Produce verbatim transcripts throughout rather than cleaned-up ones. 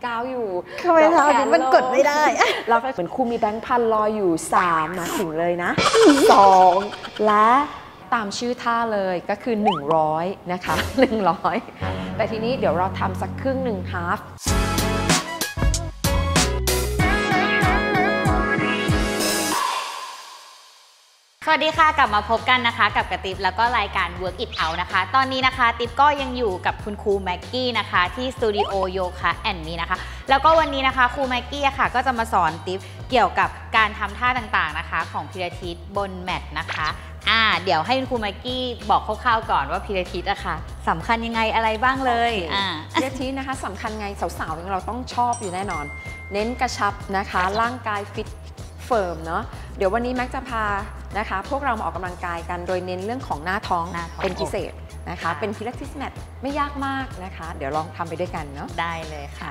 กาวอยู่ทำไมเท้านี้มันกดไม่ได้แล้วก็เหมือนครูมีแบงค์พันรออยู่สามมาถึงเลยนะสองและตามชื่อท่าเลยก็คือหนึ่งร้อยนะคะหนึ่งร้อยแต่ทีนี้เดี๋ยวเราทำสักครึ่งหนึ่ง half สวัสดีค่ะกลับมาพบกันนะคะกับกระติบแล้วก็รายการ Work It Out นะคะตอนนี้นะคะติ๊บก็ยังอยู่กับคุณครูแม็กกี้นะคะที่สตูดิโอโยคะแอนด์มีนะคะแล้วก็วันนี้นะคะครูแม็กกี้ค่ะก็จะมาสอนติ๊บเกี่ยวกับการทำท่าต่างๆนะคะของพิลาทิสบนแมทนะคะอ่าเดี๋ยวให้คุณครูแม็กกี้บอกคร่าวๆก่อนว่าพิลาทิสอะค่ะสำคัญยังไงอะไรบ้างเลยอ่าพิลาทิสนะคะสำคัญไงสาวๆเราต้องชอบอยู่แน่นอนเน้นกระชับนะคะร่างกายฟิตเฟิร์มเนาะเดี๋ยววันนี้แม็กจะพานะคะพวกเรามาออกกำลังกายกันโดยเน้นเรื่องของหน้าท้องเป็นพิเศษนะคะเป็นพิลาทิสแมทไม่ยากมากนะคะเดี๋ยวลองทำไปด้วยกันเนาะได้เลยค่ะ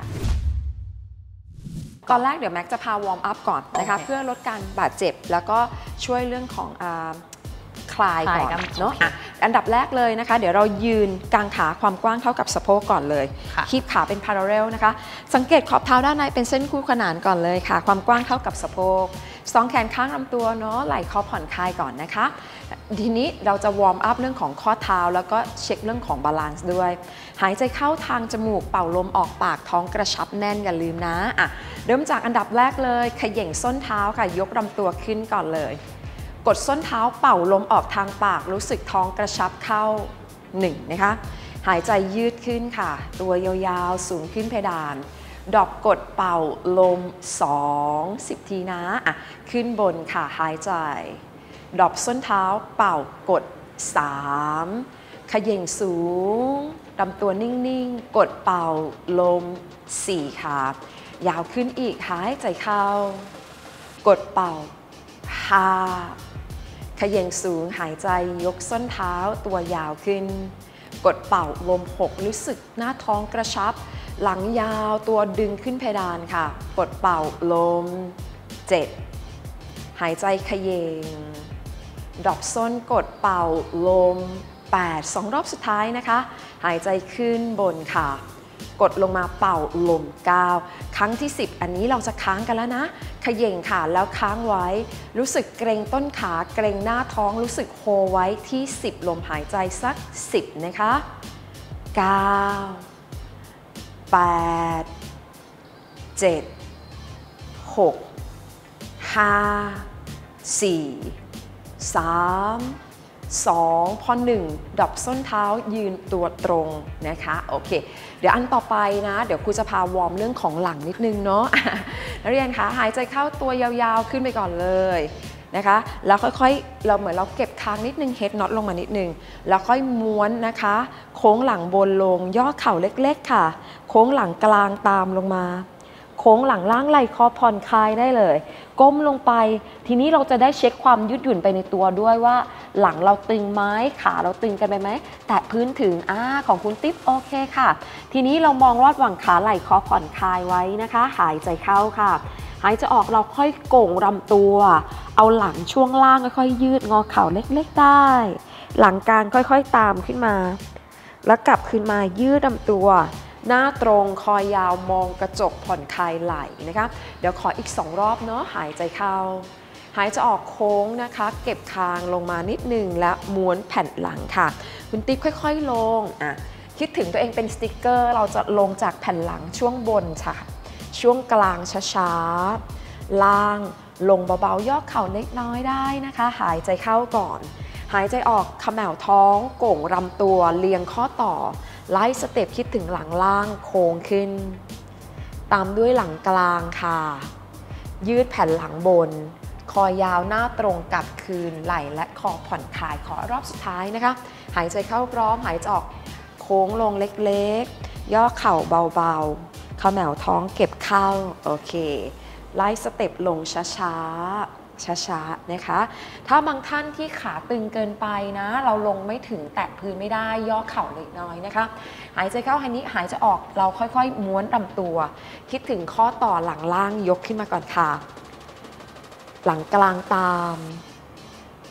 ตอนแรกเดี๋ยวแม็กจะพาวอร์มอัพก่อนนะคะเพื่อลดการบาดเจ็บแล้วก็ช่วยเรื่องของคลายก่อนเนาะอันดับแรกเลยนะคะเดี๋ยวเรายืนกางขาความกว้างเท่ากับสะโพกก่อนเลยคีบขาเป็น parallel นะคะสังเกตขอบเท้าด้านในเป็นเส้นคู่ขนานก่อนเลยค่ะความกว้างเท่ากับสะโพกสองแขนข้างลำตัวเนาะไหล่คอผ่อนคลายก่อนนะคะทีนี้เราจะวอร์มอัพเรื่องของข้อเท้าแล้วก็เช็คเรื่องของบาลานซ์ด้วยหายใจเข้าทางจมูกเป่าลมออกปากท้องกระชับแน่นอย่าลืมนะอ่ะเริ่มจากอันดับแรกเลยเขย่งส้นเท้าค่ะยกลำตัวขึ้นก่อนเลยกดส้นเท้าเป่าลมออกทางปากรู้สึกท้องกระชับเข้าหนึ่งนะคะหายใจยืดขึ้นค่ะตัวยาวๆสูงขึ้นเพดานดอกกดเป่าลมสอง สิบทีนะอ่ะขึ้นบนค่ะหายใจดอกส้นเท้าเป่ากดสามเขย่งสูงลำตัวนิ่งๆกดเป่าลมสี่ค่ะยาวขึ้นอีกหายใจเข้ากดเป่าห้าเขย่งสูงหายใจยกส้นเท้าตัวยาวขึ้นกดเป่าลมหกรู้สึกหน้าท้องกระชับหลังยาวตัวดึงขึ้นเพดานค่ะกดเป่าลมเจ็ดหายใจเขย่งดอกส้นกดเป่าลมแปดสองรอบสุดท้ายนะคะหายใจขึ้นบนค่ะกดลงมาเป่าลมเก้าครั้งที่สิบอันนี้เราจะค้างกันแล้วนะเขย่งค่ะแล้วค้างไว้รู้สึกเกรงต้นขาเกรงหน้าท้องรู้สึกโฮไว้ที่สิบลมหายใจสักสิบนะคะเก้าแปด เจ็ด หก ห้า สี่ สาม สองพอหนึ่งดอกส้นเท้ายืนตัวตรงนะคะโอเคเดี๋ยวอันต่อไปนะเดี๋ยวครูจะพาวอร์มเรื่องของหลังนิดนึงเนาะนักเรียนคะหายใจเข้าตัวยาวๆขึ้นไปก่อนเลยนะคะแล้วค่อยๆเราเหมือนเราเก็บคางนิดนึงเฮดน็อตลงมานิดนึงแล้วค่อยม้วนนะคะโค้งหลังบนลงย่อเข่าเล็กๆค่ะโค้งหลังกลางตามลงมาโค้งหลังล่างไหล่คอผ่อนคลายได้เลยก้มลงไปทีนี้เราจะได้เช็คความยืดหยุ่นไปในตัวด้วยว่าหลังเราตึงไหมขาเราตึงกันไปไหมแตะพื้นถึงอ่าของคุณติ๊บโอเคค่ะทีนี้เรามองรอดหว่างขาไหล่คอผ่อนคลายไว้นะคะหายใจเข้าค่ะหายใจออกเราค่อยโก่งลำตัวเอาหลังช่วงล่างค่อยๆยืดงอเข่าเล็กๆได้หลังกลางค่อยๆตามขึ้นมาแล้วกลับขึ้นมายืดลำตัวหน้าตรงคอยาวมองกระจกผ่อนคลายไหล่นะคะเดี๋ยวขออีกสองรอบเนาะหายใจเข้าหายใจออกโค้งนะคะเก็บคางลงมานิดนึงและม้วนแผ่นหลังค่ะคุณติ๊บค่อยๆลงอ่ะคิดถึงตัวเองเป็นสติกเกอร์เราจะลงจากแผ่นหลังช่วงบนค่ะช่วงกลางช้าๆล่างลงเบาๆย่อเข่าเล็กน้อยได้นะคะหายใจเข้าก่อนหายใจออกเขม่าท้องโก่งลำตัวเรียงข้อต่อไล่สเต็ปคิดถึงหลังล่างโค้งขึ้นตามด้วยหลังกลางค่ะยืดแผ่นหลังบนคอยาวหน้าตรงกลับคืนไหล่และคอผ่อนคลายขอรอบสุดท้ายนะคะหายใจเข้าพร้อมหายใจออกโค้งลงเล็กๆย่อเข่าเบาๆเขม่าท้องเก็บเข้าโอเคไล่สเต็ปลงช้าๆช้าๆนะคะถ้าบางท่านที่ขาตึงเกินไปนะเราลงไม่ถึงแตะพื้นไม่ได้ย่อเข่าเล็กน้อยนะคะหายใจเข้าหายนี้หายใจออกเราค่อยๆม้วนลำตัวคิดถึงข้อต่อหลังล่างยกขึ้นมาก่อนค่ะหลังกลางตาม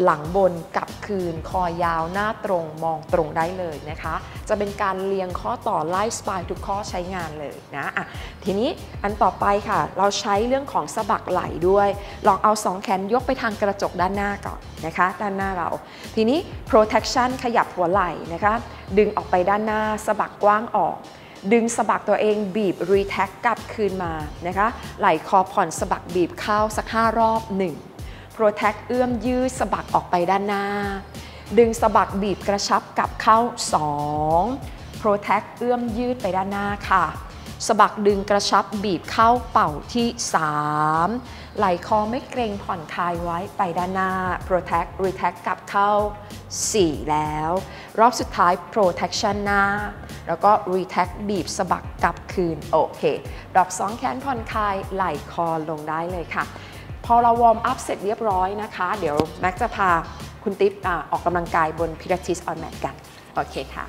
หลังบนกลับคืนคอยาวหน้าตรงมองตรงได้เลยนะคะจะเป็นการเรียงข้อต่อไล่สปายทุกข้อใช้งานเลยนะอ่ะทีนี้อันต่อไปค่ะเราใช้เรื่องของสะบักไหล่ด้วยลองเอาสองแขนยกไปทางกระจกด้านหน้าก่อนนะคะด้านหน้าเราทีนี้ protection ขยับหัวไหล่นะคะดึงออกไปด้านหน้าสะบักกว้างออกดึงสะบักตัวเองบีบ retract กลับคืนมานะคะไหล่คอผ่อนสะบักบีบเข้าสักห้ารอบหนึ่ง protect เอื้อมยืดสะบักออกไปด้านหน้าดึงสะบักบีบกระชับกลับเข้าสอง protect เอื้อมยืดไปด้านหน้าค่ะสะบักดึงกระชับบีบเข้าเป่าที่สามไหล่คอไม่เกรงผ่อนคลายไว้ไปด้านหน้า protect retract กลับเข้าสี่แล้วรอบสุดท้าย protection หน้าแล้วก็ retract บีบสะบักกลับคืนโอเคดอกสองแขนผ่อนคลายไหล่คอลงได้เลยค่ะพอเราวอร์มอัพเสร็จเรียบร้อยนะคะเดี๋ยวแม็กจะพาคุณติ๊บอออกกำลังกายบน Pilates on mat กันโอเคค่ะ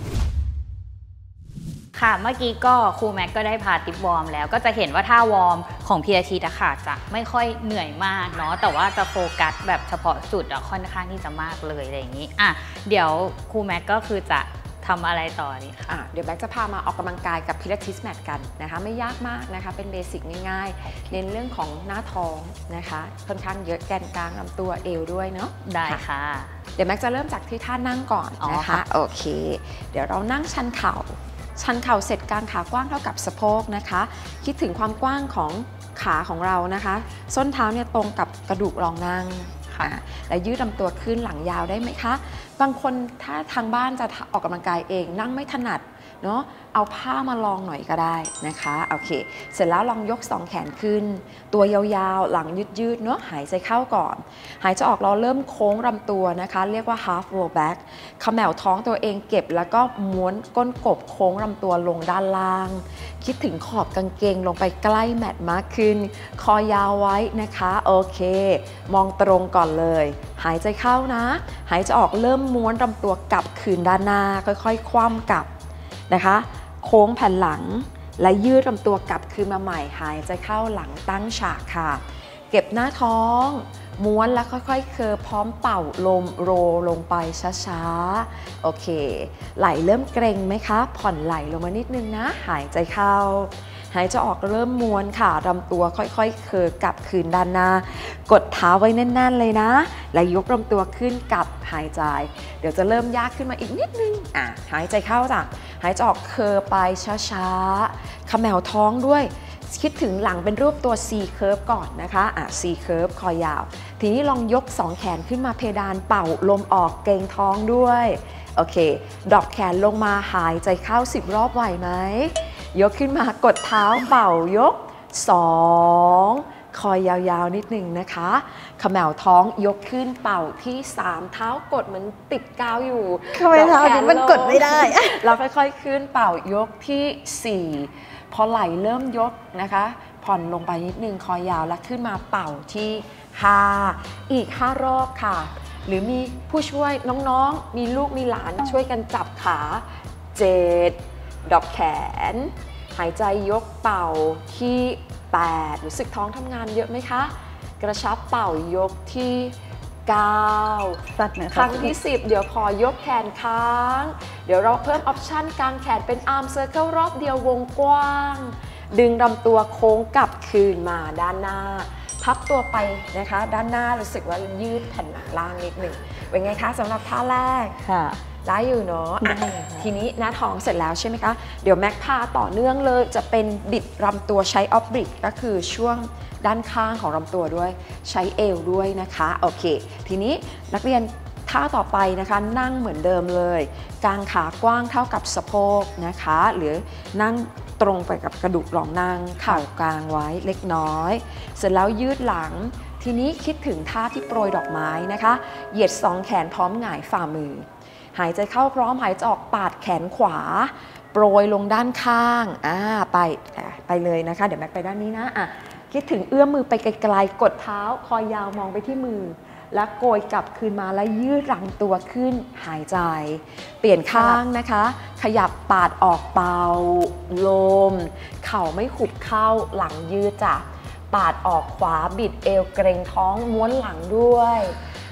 ค่ะเมื่อกี้ก็ครูแม็กก็ได้พาติ๊บวอร์มแล้วก็จะเห็นว่าท่าวอร์มของพี อาร์ ที อะค่ะจะไม่ค่อยเหนื่อยมากเนาะแต่ว่าจะโฟกัสแบบเฉพาะจุดอะค่อนข้างที่จะมากเลยอะไรอย่างนี้อ่ะเดี๋ยวครูแม็กก็คือจะทำอะไรต่อดีคะะเดี๋ยวแม็กจะพามาออกกำลังกายกับ Pilates mat กันนะคะไม่ยากมากนะคะเป็นเบสิกง่ายๆเน้นเรื่องของหน้าท้องนะคะค่อนข้างเยอะแกนกลางลำตัวเอวด้วยเนาะได้ค่ะเดี๋ยวแม็กจะเริ่มจากที่ท่านั่งก่อนนะคะโอเคเดี๋ยวเรานั่งชันเข่าชันเข่าเสร็จกางขากว้างเท่ากับสะโพกนะคะคิดถึงความกว้างของขาของเรานะคะส้นเท้าเนี่ยตรงกับกระดูกรองนั่งค่ะและยืดลำตัวขึ้นหลังยาวได้ไหมคะบางคนถ้าทางบ้านจะออกกำลังกายเองนั่งไม่ถนัดเนาะเอาผ้ามาลองหน่อยก็ได้นะคะโอเคเสร็จแล้วลองยกสองแขนขึ้นตัวยาวๆหลังยืดๆเนาะหายใจเข้าก่อนหายใจออกเราเริ่มโค้งลำตัวนะคะเรียกว่า half roll back เขม่าท้องตัวเองเก็บแล้วก็ม้วนก้นกบโค้งลำตัวลงด้านล่างคิดถึงขอบกางเกงลงไปใกล้แมทมากขึ้นคอยาวไว้นะคะโอเคมองตรงก่อนเลยหายใจเข้านะหายใจออกเริ่มม้วนลำตัวกลับคืนด้านหน้าค่อยๆคว่ำกลับนะคะโค้งแผ่นหลังและยืดลำตัวกลับคืนมาใหม่หายใจเข้าหลังตั้งฉากค่ะเก็บหน้าท้องม้วนแล้วค่อยๆเคอพร้อมเป่าลมโรลงไปช้าๆโอเคไหล่เริ่มเกร็งไหมคะผ่อนไหล่ลงมานิดนึงนะหายใจเข้าหายใจออกเริ่มม้วนค่ะลำตัวค่อยๆเคอกลับคืนด้านหน้ากดเท้าไว้แน่นๆเลยนะและยกลำตัวขึ้นกลับหายใจเดี๋ยวจะเริ่มยากขึ้นมาอีกนิดนึงอ่ะหายใจเข้าจ้ะหายใจออกเคอไปช้าๆเขม่าท้องด้วยคิดถึงหลังเป็นรูปตัว C curve ก่อนนะคะอ่ะ C curve คอยาวทีนี้ลองยกสองแขนขึ้นมาเพดานเป่าลมออกเกร็งท้องด้วยโอเคดรอปแขนลงมาหายใจเข้าสิบรอบไหวไหมยกขึ้นมากดเท้าเป่ายกสองคอยยาวๆนิดหนึ่งนะคะเขม่าท้องยกขึ้นเป่าที่สามเท้ากดเหมือนติดกาวอยู่ทำไมเท้าดิมันกดไม่ได้เราค่อยๆขึ้นเป่ายกที่สี่พอไหลเริ่มยกนะคะผ่อนลงไปนิดนึงคอยาวแล้วขึ้นมาเป่าที่ห้าอีกห้ารอบค่ะหรือมีผู้ช่วยน้องๆมีลูกมีหลานช่วยกันจับขาเจ็ดดอกแขนหายใจยกเป่าที่แปดรู้สึกท้องทำงานเยอะไหมคะกระชับเป่ายกที่เก้าครั้งที่สิบเดี๋ยวขอยกแขนค้างเดี๋ยวเราเพิ่มออปชั่นกางแขนเป็นอาร์มเซอร์เคิลรอบเดียววงกว้างดึงลำตัวโค้งกลับคืนมาด้านหน้าพับตัวไปนะคะด้านหน้ารู้สึกว่ายืดแผ่นหลังล่างนิดหนึ่งเป็นไงคะสำหรับท่าแรกค่ะได้อยู่เนาะทีนี้หน้าท้องเสร็จแล้วใช่ไหมคะเดี๋ยวแม็กพาต่อเนื่องเลยจะเป็นบิดลำตัวใช้ออฟบริกก็คือช่วงด้านข้างของลำตัวด้วยใช้เอวด้วยนะคะโอเคทีนี้นักเรียนท่าต่อไปนะคะนั่งเหมือนเดิมเลยกางขากว้างเท่ากับสะโพกนะคะหรือนั่งตรงไปกับกระดูกรองนั่งเข่ากลางไว้เล็กน้อยเสร็จแล้วยืดหลังทีนี้คิดถึงท่าที่โปรยดอกไม้นะคะเหยียดสองแขนพร้อมหงายฝ่ามือหายใจเข้าพร้อมหายใจออกปาดแขนขวาโปรยลงด้านข้างอ่าไปไปเลยนะคะเดี๋ยวแม็กไปด้านนี้นะอ่ะคิดถึงเอื้อมมือไปไกลๆกดเท้าคอยาวมองไปที่มือแล้วโกยกลับคืนมาแล้วยืดหลังตัวขึ้นหายใจเปลี่ยนข้างนะคะขยับปาดออกเป่าลมเข่าไม่ขุบเข้าหลังยืดจ้ะปาดออกขวาบิดเอวเกร็งท้องม้วนหลังด้วย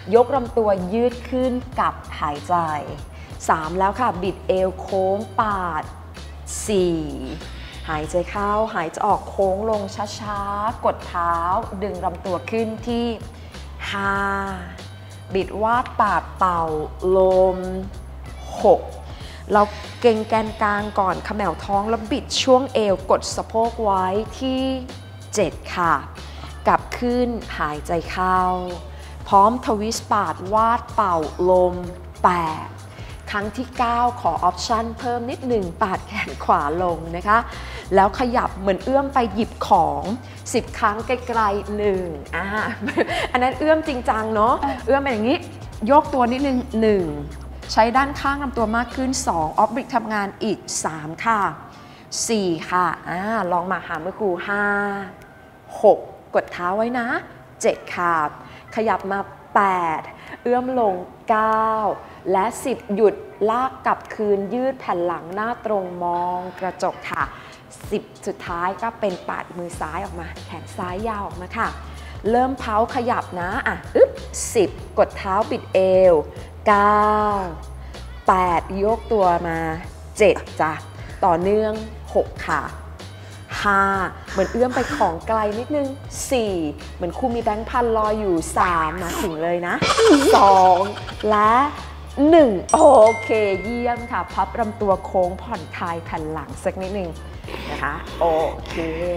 ยกลำตัวยืดขึ้นกับหายใจสามแล้วค่ะบิดเอวโค้งปาดสี่หายใจเข้าหายใจออกโค้งลงช้าๆกดเท้าดึงลำตัวขึ้นที่ห้าบิดวาดปาดเป่าลมหกเราเกร็งแกนกลางก่อนเขม่าวท้องแล้วบิดช่วงเอวกดสะโพกไว้ที่เจ็ดค่ะกลับขึ้นหายใจเข้าพร้อมทวิสต์ปาดวาดเป่าลมแปดครั้งที่เก้าขอออปชั่นเพิ่มนิดหนึ่งปาดแขนขวาลงนะคะแล้วขยับเหมือนเอื้อมไปหยิบของสิบครั้งไกลๆหนึ่งอ่าอันนั้นเอื้อมจริงจังเนาะเอื้อมเป็นอย่างนี้ยกตัวนิดนึงหนึ่งใช้ด้านข้างลำตัวมากขึ้นสองออฟบริกทำงานอีกสามค่ะสี่ค่ะอ่าลองมาหามือครูห้าหกกดเท้าไว้นะเจ็ดค่ะขยับมาแปดเอื้อมลงเก้าและสิบหยุดลากกลับคืนยืดแผ่นหลังหน้าตรงมองกระจกค่ะสิบสุดท้ายก็เป็นปาดมือซ้ายออกมาแขนซ้ายยาวออกมาค่ะเริ่มเพ้าขยับนะอ่ะอึ๊บสิบกดเท้าบิดเอวเก้า แปดยกตัวมาเจ็ดจ้ะต่อเนื่องหกค่ะห้าเหมือนเอื้อมไปของไกลนิดนึงสี่เหมือนครูมีแบงค์พันลอยอยู่สามมาถึงเลยนะสองและหนึ่งโอเคเยี่ยมค่ะพับลำตัวโค้งผ่อนคลายแผ่นหลังสักนิดนึงนะคะโอเค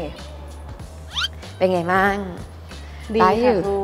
เป็นไงบ้างดีค่ะครู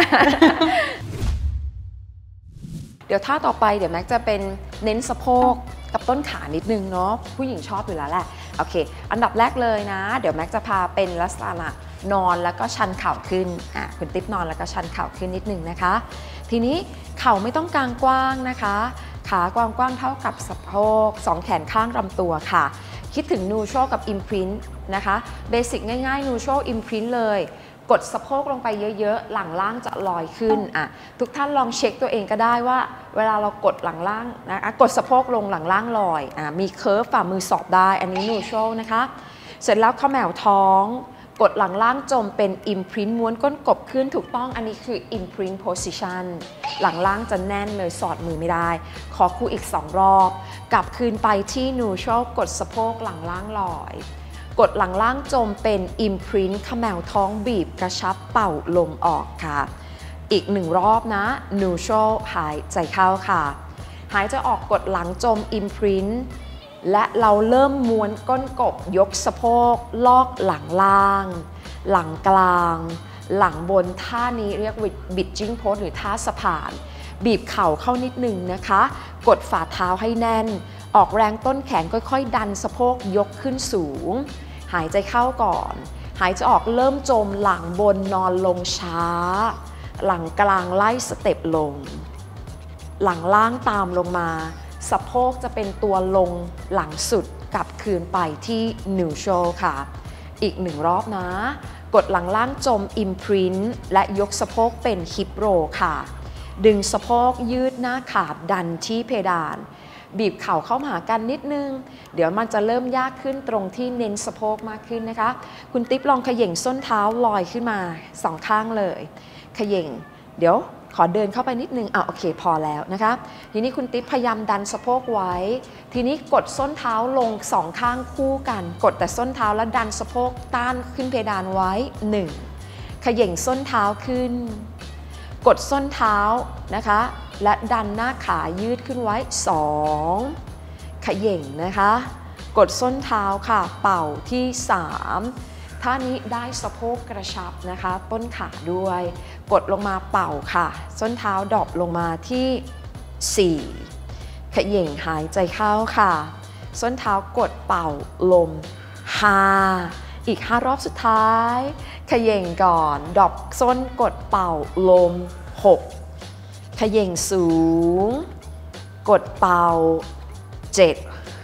เดี๋ยวท่าต่อไปเดี๋ยวแม็กจะเป็นเน้นสะโพกกับต้นขานิดนึงเนาะผู้หญิงชอบอยู่แล้วแหละโอเคอันดับแรกเลยนะเดี๋ยวแม็กจะพาเป็นลักษณะนอนแล้วก็ชันเข่าขึ้นอ่ะคุณติ๊บนอนแล้วก็ชันเข่าขึ้นนิดนึงนะคะทีนี้เข่าไม่ต้องกางกว้างนะคะขากว้างกว้างเท่ากับสะโพกสองแขนข้างลำตัวค่ะคิดถึงนูโชกับอิมพรินต์นะคะเบสิกง่ายๆนูโชอิมพรินต์เลยกดสะโพกลงไปเยอะๆหลังล่างจะลอยขึ้นอ่ะทุกท่านลองเช็คตัวเองก็ได้ว่าเวลาเรากดหลังล่างนะคะกดสะโพกลงหลังล่างลอยอ่ะมีเคิร์ฟฝ่ามือสอบได้อันนี้นูโชนะคะเสร็จแล้วเขม่าวท้องกดหลังล่างจมเป็นอิมพรินต์ม้วนก้นกบขึ้นถูกต้องอันนี้คืออิมพรินต์โพสิชันหลังล่างจะแน่นเลยสอดมือไม่ได้ขอครูอีกสองรอบกลับคืนไปที่นูโชกดสะโพกหลังล่างลอยกดหลังล่างจมเป็น Imprint เขม่าวท้องบีบกระชับเป่าลมออกค่ะอีกหนึ่งรอบนะ Neutral หายใจเข้าค่ะหายใจออกกดหลังจม Imprint และเราเริ่มม้วนก้นกบยกสะโพกลอกหลังล่างหลังกลางหลังบนท่านี้เรียก Bridging Pose หรือท่าสะพานบีบเข่าเข้านิดนึงนะคะกดฝ่าเท้าให้แน่นออกแรงต้นแขนค่อยๆดันสะโพกยกขึ้นสูงหายใจเข้าก่อนหายใจออกเริ่มจมหลังบนนอนลงช้าหลังกลางไล่สเต็ปลงหลังล่างตามลงมาสะโพกจะเป็นตัวลงหลังสุดกลับคืนไปที่ Neutral ค่ะอีกหนึ่งรอบนะกดหลังล่างจม Imprint และยกสะโพกเป็น Hip Roll ค่ะดึงสะโพกยืดหน้าขาดันที่เพดานบีบเข่าเข้าหากันนิดนึงเดี๋ยวมันจะเริ่มยากขึ้นตรงที่เน้นสะโพกมากขึ้นนะคะคุณติ๊บลองเขย่งส้นเท้าลอยขึ้นมาสองข้างเลยเขย่งเดี๋ยวขอเดินเข้าไปนิดนึงอ่ะโอเคพอแล้วนะคะทีนี้คุณติ๊บพยายามดันสะโพกไว้ทีนี้กดส้นเท้าลงสองข้างคู่กันกดแต่ส้นเท้าแล้วดันสะโพกต้านขึ้นเพดานไว้หนึ่งเขย่งส้นเท้าขึ้นกดส้นเท้านะคะและดันหน้าขายืดขึ้นไว้สองเขย่งนะคะกดส้นเท้าค่ะเป่าที่สามท่านี้ได้สะโพกกระชับนะคะต้นขาด้วยกดลงมาเป่าค่ะส้นเท้าดรอปลงมาที่สี่เขย่งหายใจเข้าค่ะส้นเท้ากดเป่าลมห้าอีกห้ารอบสุดท้ายเขย่งก่อนดรอปส้นกดเป่าลมหกเขย่งสูงกดเป่าเจ็ด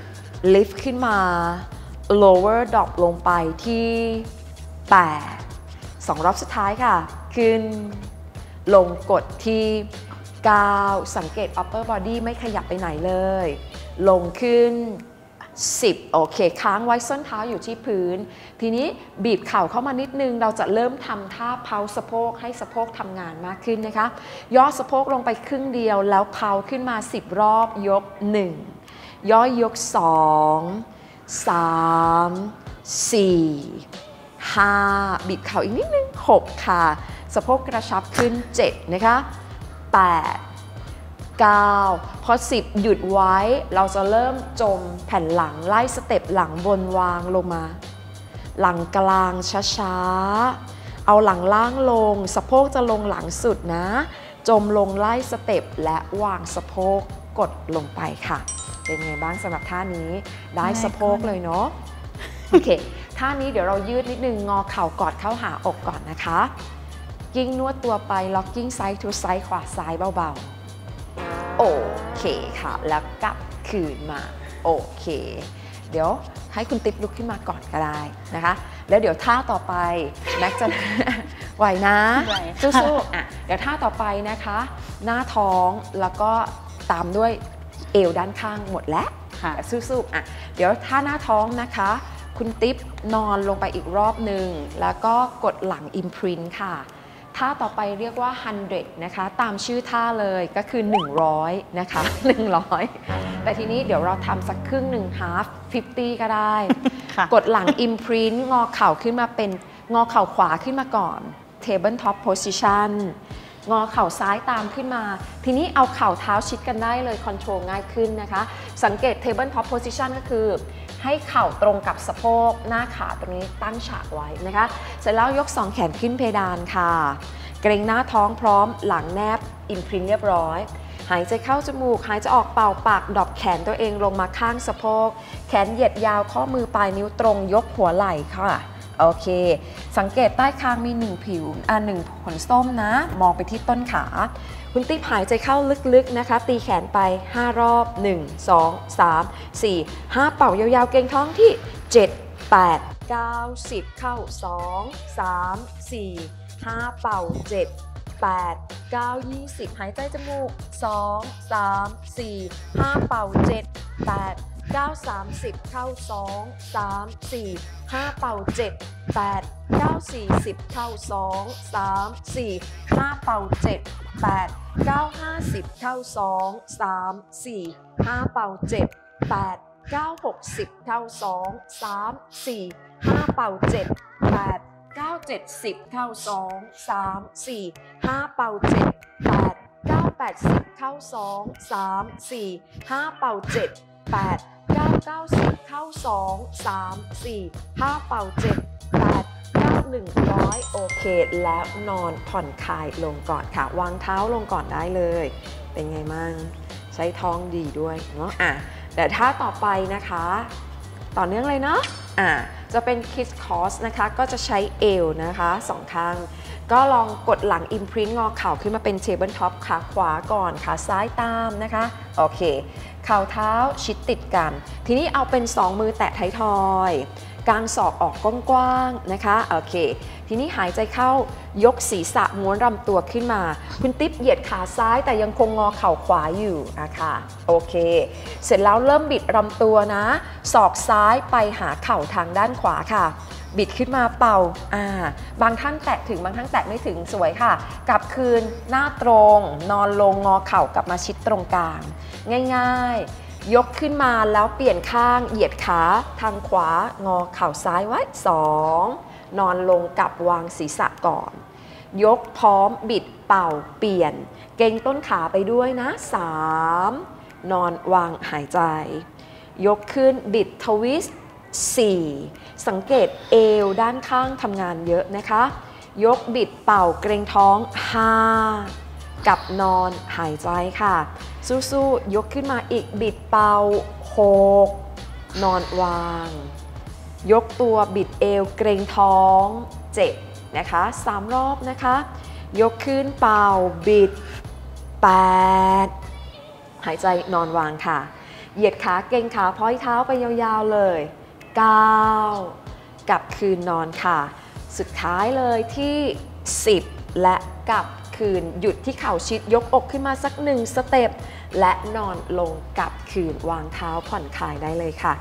lift ขึ้นมา lower drop ลงไปที่แปดสองรอบสุดท้ายค่ะขึ้นลงกดที่เก้าสังเกต upper body ไม่ขยับไปไหนเลยลงขึ้นสิบโอเคค้างไว้ส้นเท้าอยู่ที่พื้นทีนี้บีบเข่าเข้ามานิดนึงเราจะเริ่มทำท่าเพาสะโพกให้สะโพกทำงานมากขึ้นนะคะย่อสะโพกลงไปครึ่งเดียวแล้วเพาขึ้นมาสิบรอบยกหนึ่งย่อยกสองสามสี่ห้าบิดเข่าอีกนิดนึงหกค่ะสะโพกกระชับขึ้นเจ็ดนะคะแปด เก้าพอสิบหยุดไว้เราจะเริ่มจมแผ่นหลังไล่สเต็ปหลังบนวางลงมาหลังกลางช้าๆเอาหลังล่างลงสะโพกจะลงหลังสุดนะจมลงไล่สเต็ปและวางสะโพกกดลงไปค่ะเป็นไงบ้างสำหรับท่านี้ได้สะโพกเลยเนาะโอเคท่านี้เดี๋ยวเรายืดนิดนึงงอเข่ากอดเข้าหาอกก่อนนะคะกิ้งนวดตัวไปล็อกกิ้งไซด์ทูไซด์ขวาซ้ายเบาๆโอเคค่ะแล้วกลับคืนมาโอเคเดี๋ยวให้คุณติ๊บลุกขึ้นมาก่อนก็ได้นะคะแล้วเดี๋ยวท่าต่อไปแม็กจะไหวนะสู้ๆอ่ะเดี๋ยวท่าต่อไปนะคะหน้าท้องแล้วก็ตามด้วยเอวด้านข้างหมดแล้วสู้ๆอ่ะเดี๋ยวท่าหน้าท้องนะคะคุณติ๊บนอนลงไปอีกรอบหนึ่งแล้วก็กดหลัง Imprint ค่ะท่าต่อไปเรียกว่าหนึ่งร้อยนะคะตามชื่อท่าเลยก็คือหนึ่งร้อยนะคะหนึ่งร้อยแต่ทีนี้เดี๋ยวเราทำสักครึ่งหนึ่ง half ห้าสิบก็ได้ กดหลัง Imprint งอเข่าขึ้นมาเป็นงอเข่าขวาขึ้นมาก่อน Table Top Position งอเข่าซ้ายตามขึ้นมาทีนี้เอาเข่าเท้าชิดกันได้เลยคอนโทรลง่ายขึ้นนะคะสังเกต Table Top Position ก็คือให้เข่าตรงกับสะโพกหน้าขาตรงนี้ตั้งฉากไว้นะคะเสร็จแล้วยกสองแขนขึ้นเพดานค่ะเกรงหน้าท้องพร้อมหลังแนบ Imprint เรียบร้อยหายใจเข้าจมูกหายใจออกเป่าปากดรอปแขนตัวเองลงมาข้างสะโพกแขนเหยียดยาวข้อมือปลายนิ้วตรงยกหัวไหล่ค่ะโอเคสังเกตใต้คางมีหนึ่งผิวอ่าหนึ่งขนส้มนะมองไปที่ต้นขาคุณติ๊บหายใจเข้าลึกๆนะคะตีแขนไปห้ารอบหนึ่ง สอง สาม สี่ ห้าเป่ายาวๆเกร็งท้องที่เจ็ด แปด เก้า สิบเข้าสอง สาม สี่ ห้าเป่าเจ็ด แปด เก้า ยี่สิบหายใจจมูกสอง สาม สี่ ห้าเป่าเจ็ด แปด เก้า สามสิบเข้าสอง สาม สี่ ห้าเป่าเจ็ด แปด เก้า สี่สิบเข้าสอง สาม สี่ ห้าเป่าเจ็ด แปด เก้า ห้าสิบเข้าสอง สาม สี่ ห้าเป่าเจ็ด แปด เก้า หกสิบเข้าสอง สาม สี่ ห้าเป่าเจ็ด แปด เก้า เจ็ดสิบเข้าสอง สาม สี่ ห้าเป่าเจ็ด แปด เก้า แปดสิบเข้าสอง สาม สี่ ห้าเป่าเจ็ด แปด เก้า เก้าสิบเข้าสอง สาม สี่ ห้าเป่าเจ็ด แปด เก้า หนึ่งร้อยโอเคแล้วนอนผ่อนคลายลงก่อนค่ะวางเท้าลงก่อนได้เลยเป็นไงมั่งใช้ท้องดีด้วยเนาะอ่ะแต่ถ้าต่อไปนะคะต่อเนื่องเลยเนาะอ่ะจะเป็น Kiss Cross นะคะก็จะใช้เอวนะคะสองข้างก็ลองกดหลัง Imprint งอเข่าขึ้นมาเป็น Table Top ขาขวาก่อนขาซ้ายตามนะคะโอเคเข่าเท้าชิดติดกันทีนี้เอาเป็นสองมือแตะท้ายทอยกางศอกออกกว้างๆนะคะโอเคทีนี้หายใจเข้ายกศีรษะม้วนลำตัวขึ้นมาคุณติ๊บเหยียดขาซ้ายแต่ยังคงงอเข่าขวาอยู่นะคะโอเคเสร็จแล้วเริ่มบิดลำตัวนะศอกซ้ายไปหาเข่าทางด้านขวาค่ะบิดขึ้นมาเป่าอ่าบางท่านแตะถึงบางท่านแตะไม่ถึงสวยค่ะกลับคืนหน้าตรงนอนลงงอเข่ากลับมาชิดตรงกลางง่ายๆยกขึ้นมาแล้วเปลี่ยนข้างเหยียดขาทางขวางอเข่าซ้ายไว้สองนอนลงกับวางศีรษะก่อนยกพร้อมบิดเป่าเปลี่ยนเกร็งต้นขาไปด้วยนะสามนอนวางหายใจยกขึ้นบิดทวิสต์สี่สังเกตเอวด้านข้างทำงานเยอะนะคะยกบิดเป่าเกร็งท้องห้ากับนอนหายใจค่ะสู้ๆยกขึ้นมาอีกบิดเป่าหกนอนวางยกตัวบิดเอวเกร็งท้องเจ็ดนะคะสามรอบนะคะยกขึ้นเป่าบิดแปดหายใจนอนวางค่ะเหยียดขาเกร็งขาพ้อยเท้าไปยาวๆเลยเก้ากลับคืนนอนค่ะสุดท้ายเลยที่สิบและกลับคืนหยุดที่เข่าชิดยกอกขึ้นมาสักหนึ่งสเต็ปและนอนลงกลับคืนวางเท้าผ่อนคลายได้เลยค่ะ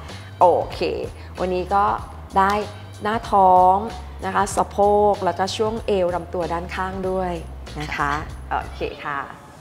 โอเควันนี้ก็ได้หน้าท้องนะคะสะโพกแล้วก็ช่วงเอวลำตัวด้านข้างด้วยนะคะโอเคค่ะ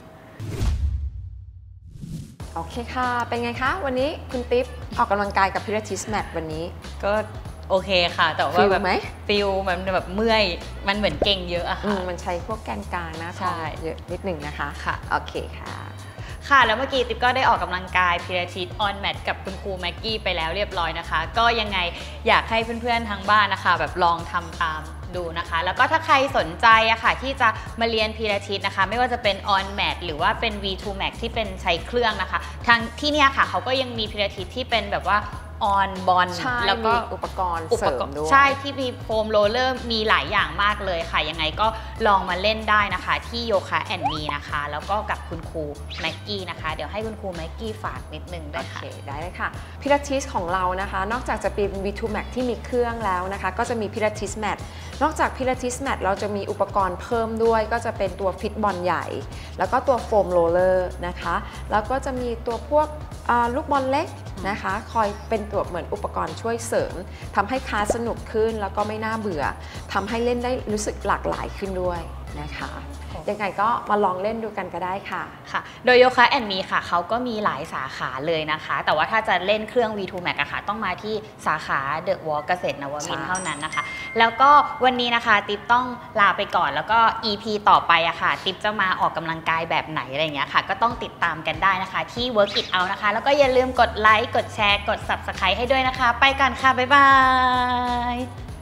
โอเคค่ะเป็นไงคะวันนี้คุณติ๊บออกกำลังกายกับพิลาทิสแมทวันนี้ก็โอเคค่ะแต่ว่าแบบฟิลมันแบบเมื่อยมันเหมือนเก่งเยอะอะค่ะมันใช้พวกแกนกลางนะท้องเยอะนิดหนึ่งนะคะค่ะโอเคค่ะค่ะแล้วเมื่อกี้ติ๊บก็ได้ออกกำลังกายพิลาทิสออนแมทกับคุณครูแม็กกี้ไปแล้วเรียบร้อยนะคะก็ยังไงอยากให้เพื่อนๆทางบ้านนะคะแบบลองทำตามดูนะคะแล้วก็ถ้าใครสนใจอะค่ะที่จะมาเรียนพิลาทิสนะคะไม่ว่าจะเป็นออนแมทหรือว่าเป็น วี ทู แม็ก ที่เป็นใช้เครื่องนะคะทางที่เนี่ยค่ะเขาก็ยังมีพิลาทิสที่เป็นแบบว่าออนบอลแล้วก็อุปกรณ์เสริมด้วยใช่ที่มีโฟมโรลเลอร์มีหลายอย่างมากเลยค่ะยังไงก็ลองมาเล่นได้นะคะที่โยคะแอนด์มีนะคะแล้วก็กับคุณครูแม็กกี้นะคะเดี๋ยวให้คุณครูแม็กกี้ฝากนิดนึงได้ค่ะได้เลยค่ะพิลาทิสของเรานะคะนอกจากจะเป็น วี ทู แม็ก ที่มีเครื่องแล้วนะคะก็จะมีพิลาทิสแมทนอกจากพิลาทิสแมทเราจะมีอุปกรณ์เพิ่มด้วยก็จะเป็นตัวฟิตบอลใหญ่แล้วก็ตัวโฟมโรลเลอร์นะคะแล้วก็จะมีตัวพวกลูกบอลเล็กนะคะคอยเป็นตัวเหมือนอุปกรณ์ช่วยเสริมทำให้คลาสสนุกขึ้นแล้วก็ไม่น่าเบื่อทำให้เล่นได้รู้สึกหลากหลายขึ้นด้วยนะคะยังไงก็มาลองเล่นดูกันก็ได้ค่ะค่ะโดยโยคะแอนด์มีค่ะเขาก็มีหลายสาขาเลยนะคะแต่ว่าถ้าจะเล่นเครื่อง วี ทู แม็ก อะค่ะต้องมาที่สาขาเดอะวอล์กเกษตรนวมินทร์เท่านั้นนะคะแล้วก็วันนี้นะคะติ๊บต้องลาไปก่อนแล้วก็ อี พี ต่อไปอะค่ะติ๊บจะมาออกกำลังกายแบบไหนอะไรอย่างเงี้ยค่ะก็ต้องติดตามกันได้นะคะที่ Work It Out นะคะแล้วก็อย่าลืมกดไลค์กดแชร์กด ซับสไครบ์ ให้ด้วยนะคะไปกันค่ะบ๊ายบาย